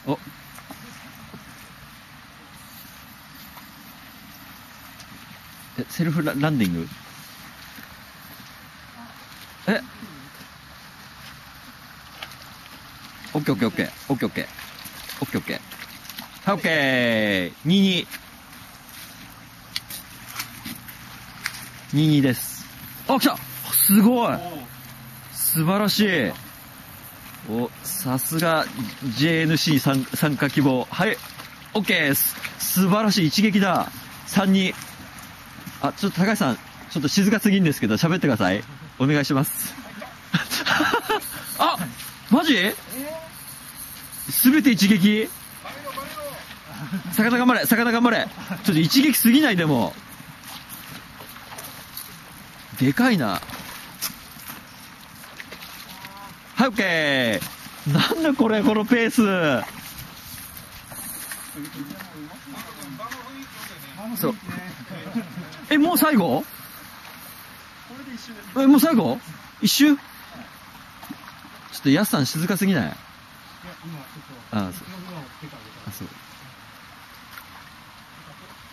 お、セルフランディング。オッケーオッケーオッケーオッケーオッケーオッケーオッケー。はい、オッケー。22。22です。あ、来た。すごい。素晴らしい。お、さすが JNC 参加希望。はい、オッケーです。素晴らしい。一撃だ。32。あ、ちょっと高橋さん、ちょっと静かすぎんですけど、喋ってください。お願いします。あ、マジ？すべて一撃？魚頑張れ、魚頑張れ。ちょっと一撃すぎないでも。でかいな。はい、オッケー。なんだこれ、このペース。そう。もう最後？もう最後？一周？ちょっとヤスさん静かすぎない？あ、そう。あ、そう。